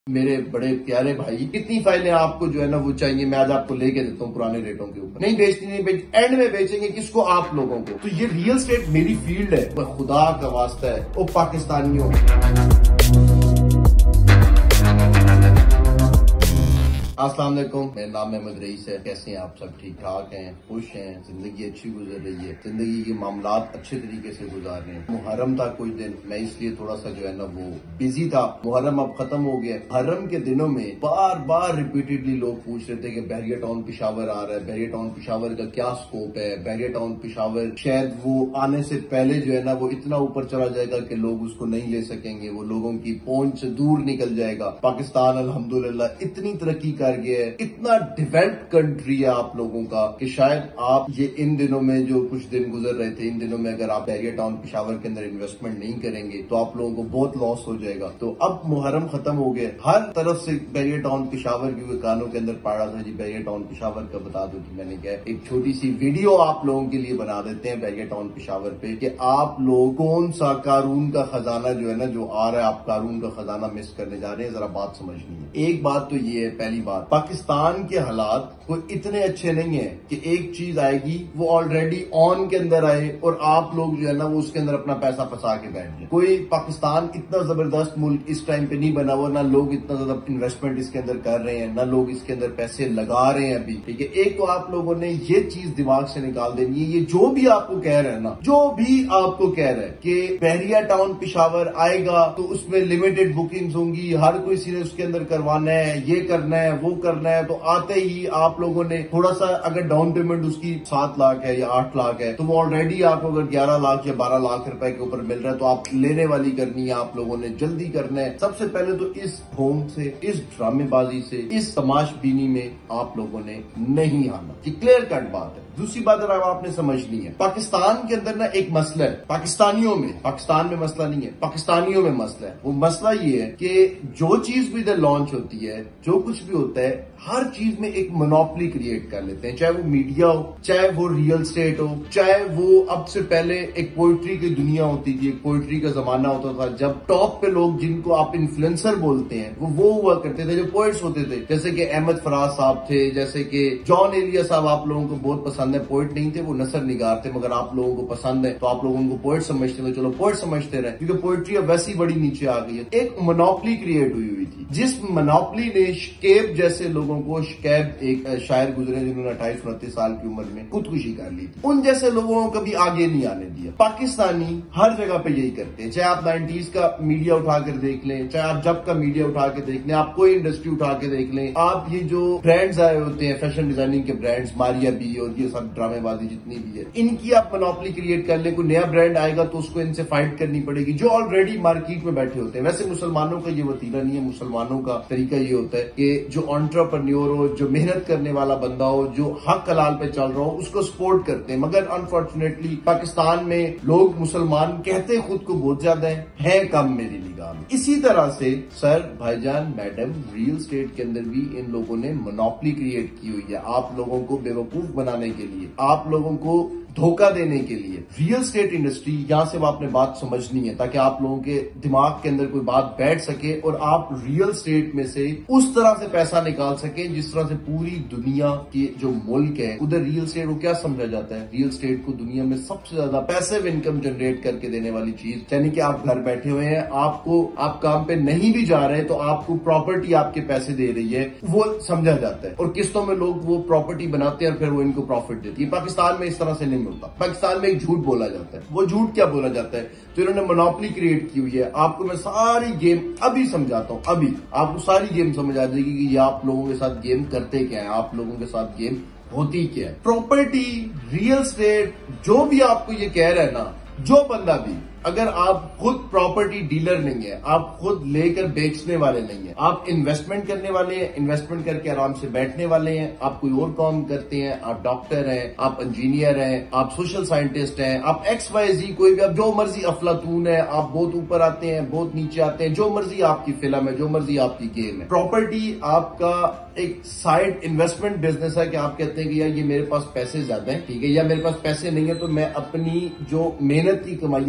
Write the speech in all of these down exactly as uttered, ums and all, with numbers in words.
मेरे बड़े प्यारे भाई, कितनी फाइलें आपको जो है ना वो चाहिए, मैं आज आपको लेके देता हूँ पुराने रेटों के ऊपर। नहीं बेचनी, नहीं बेच, एंड में बेचेंगे किसको? आप लोगों को। तो ये रियल स्टेट मेरी फील्ड है, पर खुदा का वास्ता है वो पाकिस्तानियों। अस्सलाम वालेकुम, मेरा नाम अहमद रईस है। कैसे हैं आप सब? ठीक ठाक हैं, खुश हैं, जिंदगी अच्छी गुजर रही है, जिंदगी के मामलात अच्छे तरीके से गुजार रहे हैं। मुहर्रम था कुछ दिन, मैं इसलिए थोड़ा सा जो है ना वो बिजी था। मुहर्रम अब खत्म हो गया। मुहर्रम के दिनों में बार बार रिपीटेडली लोग पूछ रहे थे कि बहरिया टाउन पिशावर आ रहा है, बहरिया टाउन पिशावर का क्या स्कोप है, बहरिया टाउन पिशावर शायद वो आने से पहले जो है ना वो इतना ऊपर चला जाएगा कि लोग उसको नहीं ले सकेंगे, वो लोगों की पहुंच से दूर निकल जाएगा। पाकिस्तान अल्हम्दुलिल्लाह इतनी तरक्की कर गया है, इतना डेवलप्ड कंट्री है आप लोगों का कि शायद आप ये इन दिनों में जो कुछ दिन गुजर रहे थे, इन दिनों में अगर आप बहरिया टाउन पिशावर के अंदर इन्वेस्टमेंट नहीं करेंगे तो आप लोगों को बहुत लॉस हो जाएगा। तो अब मुहर्रम खत्म हो गया, हर तरफ से बहरिया टाउन पिशावर की कानों के अंदर पड़ा था जी बहरिया टाउन पिशावर का बता दो। कि मैंने क्या एक छोटी सी वीडियो आप लोगों के लिए बना देते हैं बहरिया टाउन पिशावर पे कि आप लोग कौन सा कारून का खजाना जो है ना जो आ रहा है, आप कारून का खजाना मिस करने जा रहे हैं। जरा बात समझनी है। एक बात तो ये है, पहली बात, पाकिस्तान के हालात कोई इतने अच्छे नहीं है कि एक चीज आएगी वो ऑलरेडी ऑन के अंदर आए और आप लोग जो है ना वो उसके अंदर अपना पैसा फंसा के बैठ जाए। कोई पाकिस्तान इतना जबरदस्त मुल्क इस टाइम पे नहीं बना हुआ, ना लोग इतना ज्यादा इन्वेस्टमेंट इसके अंदर कर रहे हैं, ना लोग इसके अंदर पैसे लगा रहे हैं अभी। ठीक है, एक तो आप लोगों ने ये चीज दिमाग से निकाल देनी है। ये जो भी आपको कह रहे हैं ना, जो भी आपको कह रहे हैं कि बहरिया टाउन पिशावर आएगा तो उसमें लिमिटेड बुकिंग्स होंगी, हर कोई सीधे उसके अंदर करवाना है, ये करना है, वो करना है, तो आते ही आप लोगों ने थोड़ा सा अगर डाउन पेमेंट उसकी सात लाख है या आठ लाख है तो वो ऑलरेडी आपको अगर ग्यारह लाख या बारह लाख रुपए के ऊपर मिल रहा है तो आप लेने वाली करनी है, आप लोगों ने जल्दी करना है। सबसे पहले तो इस ढोंग से, इस ड्रामेबाजी से, इस तमाशबीनी में आप लोगों ने नहीं आना। ये क्लियर कट बात है। दूसरी बात अगर आपने समझनी है, पाकिस्तान के अंदर ना एक मसला है, पाकिस्तानियों में, पाकिस्तान में मसला नहीं है, पाकिस्तानियों में मसला है। वो मसला ये है कि जो चीज भी इधर लॉन्च होती है, जो कुछ भी होता है, हर चीज में एक मोनोपोली क्रिएट कर लेते हैं। चाहे वो मीडिया हो, चाहे वो रियल स्टेट हो, चाहे वो अब से पहले एक पोइट्री की दुनिया होती थी, एक पोइट्री का जमाना होता था जब टॉप पे लोग जिनको आप इन्फ्लुएंसर बोलते हैं वो वो हुआ करते थे, जो पोइट्स होते थे, जैसे कि अहमद फराज साहब थे, जैसे कि जॉन एलिया साहब आप लोगों को बहुत पसंद है। पोइट नहीं थे, वो नसर निगार थे, मगर आप लोगों को पसंद है तो आप लोग उनको पोइट समझते थे। चलो पोइट समझते रहे, क्योंकि पोइट्री अब वैसी बड़ी नीचे आ गई है। एक मोनोपोली क्रिएट हुई हुई थी, जिस मोनोपोली ने शकेब जैसे लोगों को, शकेब एक शायर गुजरे जिन्होंने अट्ठाईस उनतीस साल की उम्र में खुदकुशी कर ली थी, उन जैसे लोगों को कभी आगे नहीं आने दिया। पाकिस्तानी हर जगह पे यही करते हैं। चाहे आप नाइनटीज का मीडिया उठाकर देख लें, चाहे आप जब का मीडिया उठा के देख लें, आप कोई इंडस्ट्री उठा के देख लें, आप ये जो ब्रांड्स आए होते हैं फैशन डिजाइनिंग के ब्रांड्स, मारिया भी और ये सब ड्रामेबाजी जितनी भी है, इनकी आप मोनोपोली क्रिएट कर ले। कोई नया ब्रांड आएगा तो उसको इनसे फाइट करनी पड़ेगी जो ऑलरेडी मार्केट में बैठे होते हैं। वैसे मुसलमानों का ये वतीरा नहीं है, मुसलमानों का तरीका ये होता है कि जो एंटरप्रेन्योर हो, जो मेहनत करने वाला बंदा हो, जो हक हलाल पे चल रहा हो, उसको सपोर्ट करते हैं। मगर अनफॉर्चुनेटली पाकिस्तान में लोग मुसलमान कहते खुद को बहुत ज्यादा है, है कम मेरी निगाह में। इसी तरह से सर, भाईजान, मैडम, रियल स्टेट के अंदर भी इन लोगों ने मोनोपोली क्रिएट की हुई है आप लोगों को बेवकूफ बनाने के लिए, आप लोगों को धोखा देने के लिए। रियल स्टेट इंडस्ट्री, यहां से आपने बात समझनी है ताकि आप लोगों के दिमाग के अंदर कोई बात बैठ सके और आप रियल स्टेट में से उस तरह से पैसा निकाल सके जिस तरह से पूरी दुनिया के जो मुल्क है उधर रियल स्टेट को क्या समझा जाता है? रियल स्टेट को दुनिया में सबसे ज्यादा पैसिव इनकम जनरेट करके देने वाली चीज, यानी कि आप घर बैठे हुए हैं, आपको आप काम पे नहीं भी जा रहे तो आपको प्रॉपर्टी आपके पैसे दे रही है, वो समझा जाता है। और किस्तों में लोग वो प्रॉपर्टी बनाते हैं और फिर वो इनको प्रॉफिट देती है। पाकिस्तान में इस तरह से नहीं होता। पाकिस्तान में एक झूठ बोला जाता है। वो झूठ क्या बोला जाता है? तो इन्होंने मोनोपोली क्रिएट की हुई है। आपको मैं सारी गेम अभी समझाता हूं, अभी आपको सारी गेम समझ आ जाएगी कि ये आप लोगों के साथ गेम करते क्या है, आप लोगों के साथ गेम होती क्या है। प्रॉपर्टी, रियल स्टेट, जो भी आपको ये कह रहा है ना, जो बंदा भी, अगर आप खुद प्रॉपर्टी डीलर नहीं है, आप खुद लेकर बेचने वाले नहीं है, आप इन्वेस्टमेंट करने वाले हैं, इन्वेस्टमेंट करके आराम से बैठने वाले हैं, आप कोई और काम करते हैं, आप डॉक्टर हैं, आप इंजीनियर हैं, आप सोशल साइंटिस्ट हैं, आप एक्स वाई जी कोई भी, आप जो मर्जी अफलातून है, आप बहुत ऊपर आते हैं, बहुत नीचे आते हैं, जो मर्जी आपकी फिल्म है, जो मर्जी आपकी गेम है। प्रॉपर्टी आपका एक साइड इन्वेस्टमेंट बिजनेस है कि आप कहते हैं कि यार ये मेरे पास पैसे ज्यादा हैं, ठीक है, या मेरे पास पैसे नहीं है तो मैं अपनी जो मेहनत की कमाई है उससे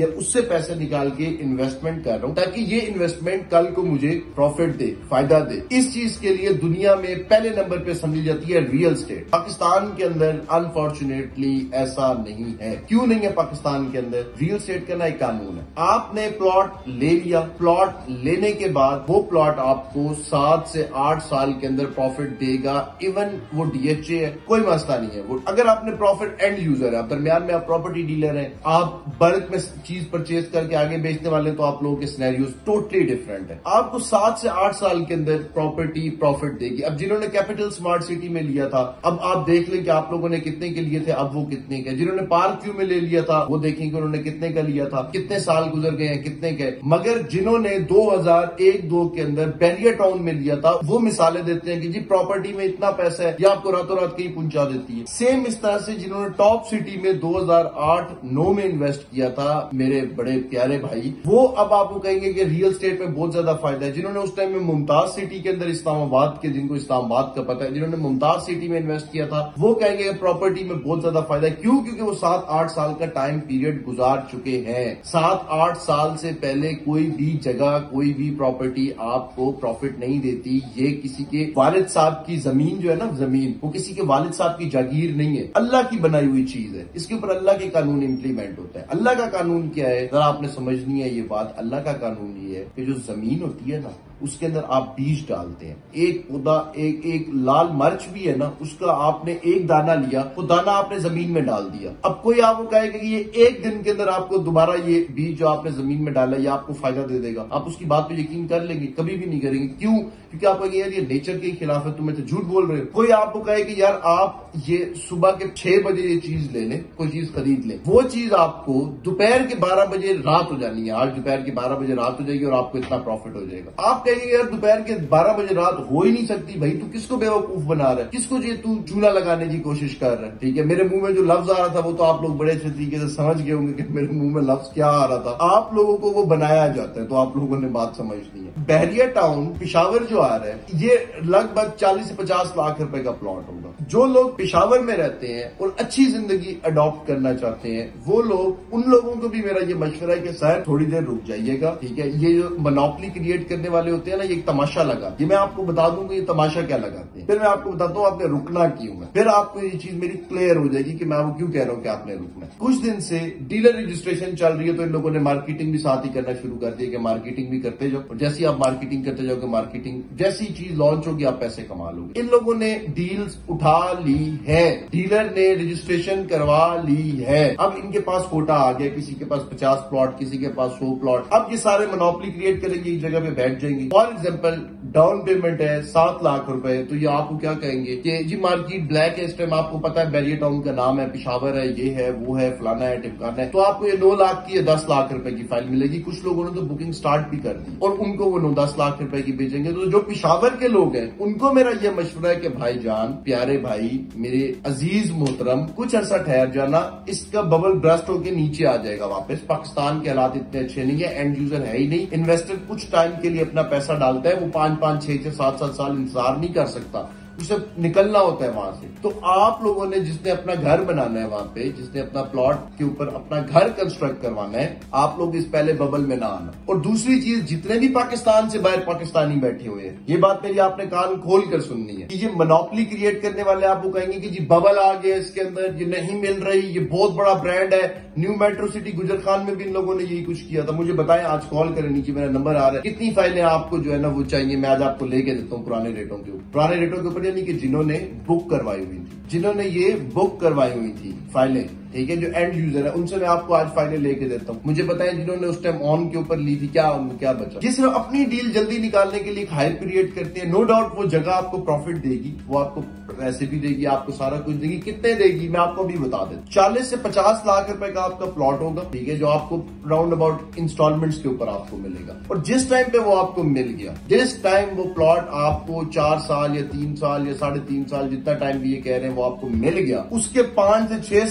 पैसे निकाल के इन्वेस्टमेंट कर रहा हूं ताकि ये इन्वेस्टमेंट कल को मुझे प्रॉफिट दे, फायदा दे। इस चीज के लिए दुनिया में पहले नंबर पे समझी जाती है रियल स्टेट। पाकिस्तान के अंदर अनफॉर्चुनेटली ऐसा नहीं है। क्यों नहीं है पाकिस्तान के अंदर? रियल स्टेट का ना एक कानून है, आपने प्लॉट ले लिया, प्लॉट लेने के बाद वो प्लॉट आपको सात से आठ साल के अंदर प्रॉफिट देगा। इवन वो डीएचए है, कोई मसला नहीं है। वो अगर आपने प्रॉफिट एंड यूजर है, आप दरमियान में आप प्रॉपर्टी डीलर हैं, आप बल्क में चीज परचेज करके आगे बेचने वाले, तो आप लोगों के सिनेरियोस टोटली डिफरेंट है। आपको सात से आठ साल के अंदर प्रॉपर्टी प्रॉफिट देगी। अब जिन्होंने कैपिटल स्मार्ट सिटी में लिया था, अब आप देख लें कि आप लोगों ने कितने के लिए थे, अब वो कितने के। जिन्होंने पार्क व्यू में ले लिया था, वो देखेंगे उन्होंने कितने का लिया था, कितने साल गुजर गए हैं, कितने के। मगर जिन्होंने दो हजार एक दो के अंदर बैरियर टाउन में लिया था, वो मिसालें देते हैं कि जी प्रॉपर्टी में इतना पैसा है, ये आपको रातों रात कहीं पहुंचा देती है। सेम इस तरह से जिन्होंने टॉप सिटी में दो हजार आठ नौ में इन्वेस्ट किया था, मेरे बड़े प्यारे भाई, वो अब आपको कहेंगे कि रियल स्टेट में बहुत ज्यादा फायदा है। जिन्होंने उस टाइम में मुमताज सिटी के अंदर, इस्लामाबाद के, जिनको इस्लामाबाद का पता है, जिन्होंने मुमताज सिटी में इन्वेस्ट किया था, वो कहेंगे कि प्रॉपर्टी में बहुत ज्यादा फायदा है। क्यों? क्योंकि वो सात आठ साल का टाइम पीरियड गुजार चुके हैं। सात आठ साल से पहले कोई भी जगह, कोई भी प्रॉपर्टी आपको प्रॉफिट नहीं देती। ये किसी के वालिद साहब की जमीन जो है ना, जमीन वो किसी के वालिद साहब की जागीर नहीं है, अल्लाह की बनाई हुई चीज है। इसके ऊपर अल्लाह के कानून इंप्लीमेंट होता है। अल्लाह का कानून क्या है, जरा आपने समझनी है ये बात। अल्लाह का कानून ये है कि जो जमीन होती है ना, उसके अंदर आप बीज डालते हैं। एक पौधा, एक एक लाल मर्च भी है ना, उसका आपने एक दाना लिया, वो दाना आपने जमीन में डाल दिया। अब कोई आपको कहेगा कि ये एक दिन के अंदर आपको दोबारा ये बीज जो आपने जमीन में डाला, ये आपको फायदा दे देगा, आप उसकी बात पे यकीन कर लेंगे? कभी भी नहीं करेंगे। क्यों? क्योंकि आप कहेंगे यार ये नेचर के खिलाफ है, तुम्हें तो झूठ बोल रहे हो। कोई आपको कहे कि यार आप ये सुबह के छह बजे ये चीज ले लें, कोई चीज खरीद लें, वो चीज आपको दोपहर के बारह बजे रात हो जानी है। आज दोपहर के बारह बजे रात हो जाएगी और आपको इतना प्रॉफिट हो जाएगा। आप कहेंगे यार दोपहर के बारह बजे रात हो ही नहीं सकती। भाई तू किसको बेवकूफ बना रहा है, किसको ये तू चूल्हा लगाने की कोशिश कर रहा है? ठीक है, मेरे मुंह में जो लफ्ज आ रहा था वो तो आप लोग बड़े अच्छे तरीके से समझ गए होंगे कि मेरे मुंह में लफ्ज क्या आ रहा था। आप लोगों को वो बनाया जाता है, तो आप लोगों ने बात समझनी है। बैरियर टाउन पेशावर जो आ रहा है, ये लगभग चालीस से पचास लाख रुपए का प्लॉट होगा। जो लोग पेशावर में रहते हैं और अच्छी जिंदगी अडॉप्ट करना चाहते हैं, वो लोग, उन लोगों को भी मेरा ये मशवरा है कि सर थोड़ी देर रुक जाइएगा। ठीक है, ये जो मोनोपोली क्रिएट करने वाले होते हैं ना, ये एक तमाशा लगा, ये मैं आपको बता दूंगा ये तमाशा क्या लगाते हैं, फिर मैं आपको बताता हूँ आपने रुकना क्यों है, फिर आपको ये चीज मेरी क्लियर हो जाएगी कि मैं वो क्यों कह रहा हूँ कि आपने रुकना है। कुछ दिन से डीलर रजिस्ट्रेशन चल रही है, तो इन लोगों ने मार्केटिंग भी साथ ही करना शुरू कर दी कि मार्केटिंग भी करते जाओ, और जैसे आप मार्केटिंग करते जाओगे, मार्केटिंग जैसी चीज लॉन्च होगी आप पैसे कमा लोगे। इन लोगों ने डील्स उठा ली है, डीलर ने रजिस्ट्रेशन करवा ली है। अब इनके पास कोटा आ गया, किसी के पास पचास प्लॉट, किसी के पास सौ प्लॉट। अब ये सारे मोनोपोली क्रिएट करेंगे, एक जगह पे बैठ जाएंगे। फॉर एग्जाम्पल डाउन पेमेंट है सात लाख रुपए, तो ये आपको क्या कहेंगे कि जी मार्केट ब्लैक है इस टाइम, आपको पता है बैरियर टाउन का नाम है, पेशावर है, ये है, वो है, फलाना है, टिमकाना है, तो आपको ये नौ लाख की या दस लाख रुपए की फाइल मिलेगी। कुछ लोगों ने तो बुकिंग स्टार्ट भी कर दी और उनको वो नौ दस लाख रुपए की भेजेंगे। तो जो पेशावर के लोग हैं उनको मेरा ये मशवरा है कि भाईजान, प्यारे भाई, मेरे अजीज मोहतरम, कुछ अरसा ठहर जाना, इसका बबल ब्रस्ट होकर नीचे आ जाएगा वापस। पाकिस्तान के हालात इतने अच्छे नहीं है, एंड यूजर है ही नहीं। इन्वेस्टर कुछ टाइम के लिए अपना पैसा डालता है, वो पांच पांच छह छह सात सात साल इंतजार नहीं कर सकता, उसे निकलना होता है वहां से। तो आप लोगों ने जिसने अपना घर बनाना है वहां पे, जिसने अपना प्लॉट के ऊपर अपना घर कंस्ट्रक्ट करवाना है, आप लोग इस पहले बबल में ना आना। और दूसरी चीज, जितने भी पाकिस्तान से बाहर पाकिस्तानी बैठे हुए हैं, ये बात मेरी आपने कान खोल कर सुननी है कि ये मोनोपोली क्रिएट करने वाले आपको कहेंगे कि जी बबल आ गया इसके अंदर, ये नहीं मिल रही, ये बहुत बड़ा ब्रांड है। न्यू मेट्रो सिटी गुजर खान में भी इन लोगों ने यही कुछ किया था। मुझे बताएं, आज कॉल करें, नीचे मेरा नंबर आ रहा है, कितनी फाइलें आपको जो है ना वो चाहिए, मैं आज आपको लेके देता हूँ पुराने रेटों के ऊपर। पुराने रेटों के ऊपर यानी कि जिन्होंने बुक करवाई हुई थी, जिन्होंने ये बुक करवाई हुई थी फाइलें, ठीक है, जो एंड यूजर है, उनसे मैं आपको आज फाइलें लेके देता हूँ। मुझे बताएं जिन्होंने उस टाइम ऑन के ऊपर ली थी, क्या उनको क्या बचा? ये सिर्फ अपनी डील जल्दी निकालने के लिए हाइप क्रिएट करते हैं। नो डाउट वो जगह आपको प्रॉफिट देगी, वो आपको रेसिपी देगी, आपको सारा कुछ देगी। कितने देगी मैं आपको भी बता देता हूँ। चालीस से पचास लाख रुपए का आपका प्लॉट होगा, ठीक है, जो आपको राउंड अबाउट इंस्टॉलमेंट्स के ऊपर आपको मिलेगा। और जिस टाइम पे वो आपको मिल गया, जिस टाइम वो प्लॉट आपको चार साल या तीन साल या साढ़े तीन साल, जितना टाइम भी ये कह रहे हैं, वो आपको मिल गया, उसके पांच से छह साल के बाद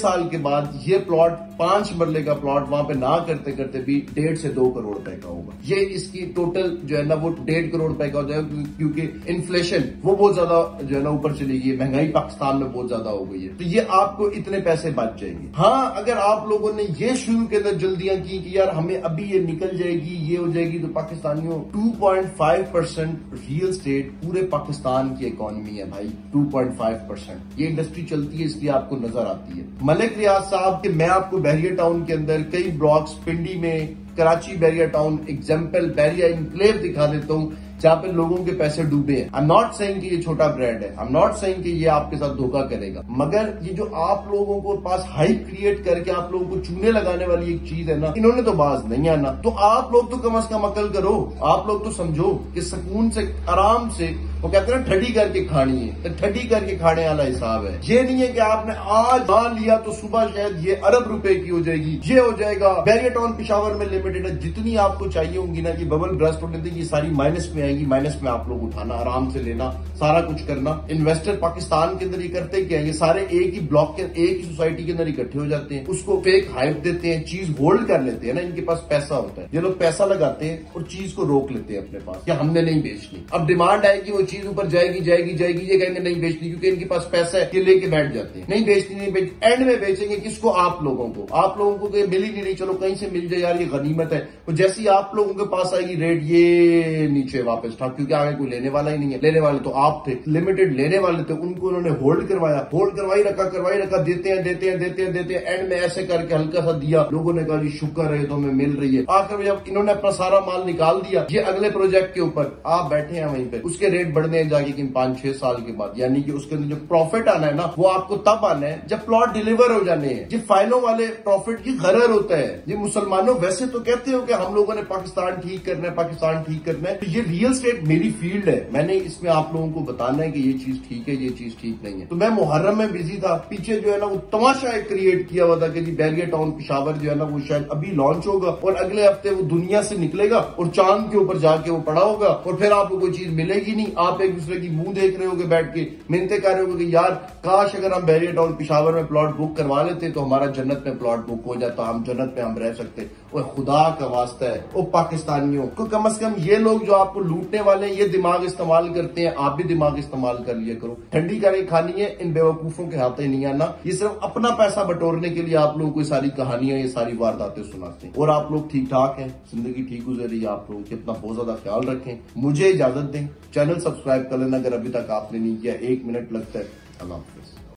बाद ये प्लॉट पांच मरले का प्लॉट वहां पे ना करते करते भी डेढ़ से दो करोड़ रुपए का होगा। ये इसकी टोटल जो है ना वो डेढ़ करोड़ रुपए का हो जाएगा, क्योंकि इन्फ्लेशन वो बहुत ज्यादा जो है ना ऊपर चली गई है, महंगाई पाकिस्तान में बहुत ज्यादा हो गई है, तो ये आपको इतने पैसे बच जाएंगे। हाँ, अगर आप लोगों ने ये शुरू के अंदर जल्दियां की कि यार हमें अभी ये निकल जाएगी, ये हो जाएगी, तो पाकिस्तानियों two point five percent real estate पूरे पाकिस्तान की इकोनॉमी है भाई, टू पॉइंट फाइव परसेंट। ये इंडस्ट्री चलती है इसलिए आपको नजर आती है। मलिक रियाज साहब के मैं आपको बैरिया टाउन के अंदर कई ब्लॉक्स, पिंडी में, Karachi Bahria town example Bahria enclave दिखा देता हूँ जहां पे लोगों के पैसे डूबे हैं। आई एम नॉट सेइंग कि ये छोटा ब्रांड है, आई एम नॉट सेइंग कि ये आपके साथ धोखा करेगा, मगर ये जो आप लोगों को पास हाइप क्रिएट करके आप लोगों को चूने लगाने वाली एक चीज है ना, इन्होंने तो बाज नहीं आना। तो आप लोग तो कम अज कम अकल करो, आप लोग तो समझो कि सुकून से आराम से, वो कहते हैं ना ठडी करके खानी है, तो ठडी करके खाने वाला हिसाब है। ये नहीं है कि आपने आज मान लिया तो सुबह शायद ये अरब रुपए की हो जाएगी, ये हो जाएगा। बैरिया टाउन पिशावर में लिमिटेड है, जितनी आपको चाहिए होंगी ना कि बबल ब्रस्ट होने देंगी, सारी माइनस में आएगी, माइनस में आप लोग उठाना, आराम से लेना, सारा कुछ करना। इन्वेस्टर पाकिस्तान के अंदर ये करते क्या है, ये सारे एक ही ब्लॉक के, एक ही सोसाइटी के अंदर इकट्ठे हो जाते हैं, उसको फेक हाइप देते हैं, चीज होल्ड कर लेते हैं ना, इनके पास पैसा होता है, ये लोग पैसा लगाते हैं और चीज को रोक लेते हैं अपने पास कि हमने नहीं बेचनी। अब डिमांड आएगी, वो चीज ऊपर जाएगी जाएगी जाएगी, ये कहेंगे नहीं बेचनी, क्योंकि इनके पास पैसा है, ये लेके बैठ जाते हैं, नहीं बेचनी नहीं बेच। एंड में बेचेंगे किसको? आप लोगों को। आप लोगों को तो मिल ही नहीं रही, चलो कहीं से मिल जाए यार, ये गनीमत है। तो जैसी आप लोगों के पास आएगी रेट, ये नीचे वापस था, क्योंकि आगे कोई लेने वाला ही नहीं है। लेने वाले तो आप थे, लिमिटेड लेने वाले थे, उनको उन्होंने होल्ड करवाया, होल्ड करवाई रखा करवाई रखा, देते हैं देते हैं देते हैं देते हैं, एंड में ऐसे करके हल्का सा दिया, लोगों ने कहा जी शुक्र है तो हमें मिल रही है। आखिर में जब इन्होंने अपना सारा माल निकाल दिया, ये अगले प्रोजेक्ट के ऊपर आप बैठे हैं वहीं पे, उसके रेट बढ़ने हैं जाके कि पांच छह साल के बाद, यानी कि उसके अंदर जो प्रॉफिट आना है ना, वो आपको तब आना है जब प्लॉट डिलीवर हो जाने हैं। ये फाइलों वाले प्रॉफिट की गरर होता है। ये मुसलमानों वैसे तो कहते हो कि हम लोगों ने पाकिस्तान ठीक करना है, पाकिस्तान ठीक करना है, तो ये रियल स्टेट मेरी फील्ड है, मैंने इसमें आप लोगों को बताना है कि ये चीज ठीक है, ये चीज ठीक नहीं है। तो मैं मुहर्रम में बिजी था, पीछे जो है ना वो तमाशा क्रिएट किया हुआ था कि जी बैरिया टाउन पिशावर जो है ना वो शायद अभी लॉन्च होगा और अगले हफ्ते वो दुनिया से निकलेगा और चांद के ऊपर जाके वो पड़ा होगा और फिर आपको कोई चीज मिलेगी नहीं। आप एक दूसरे की मुंह देख रहे होगे बैठ के, मिन्नतें कर रहे होगे कि यार काश अगर हम बैरिया टाउन पिशावर में प्लॉट बुक करवा लेते तो हमारा जन्नत में प्लॉट बुक हो जाता, हम जन्नत में हम रह सकते। और खुदा का वास्ता है वो पाकिस्तानियों को, कम अज कम ये लोग जो आपको लूटने वाले हैं ये दिमाग इस्तेमाल करते हैं, आप भी दिमाग इस्तेमाल कर लिया करो। ठंडी करें खानी है, इन बेवकूफों के हाथ ही नहीं आना। ये सिर्फ अपना पैसा बटोरने के लिए आप लोगों को सारी कहानियां, ये सारी वारदातें सुनाते हैं। और आप लोग ठीक ठाक हैं, जिंदगी ठीक गुजर रही है, आप लोग कितना बहुत ज्यादा ख्याल रखें। मुझे इजाजत दें, चैनल सब्सक्राइब कर लेना अगर अभी तक आपने नहीं किया, एक मिनट लगता है। अल्लाह हाफिज।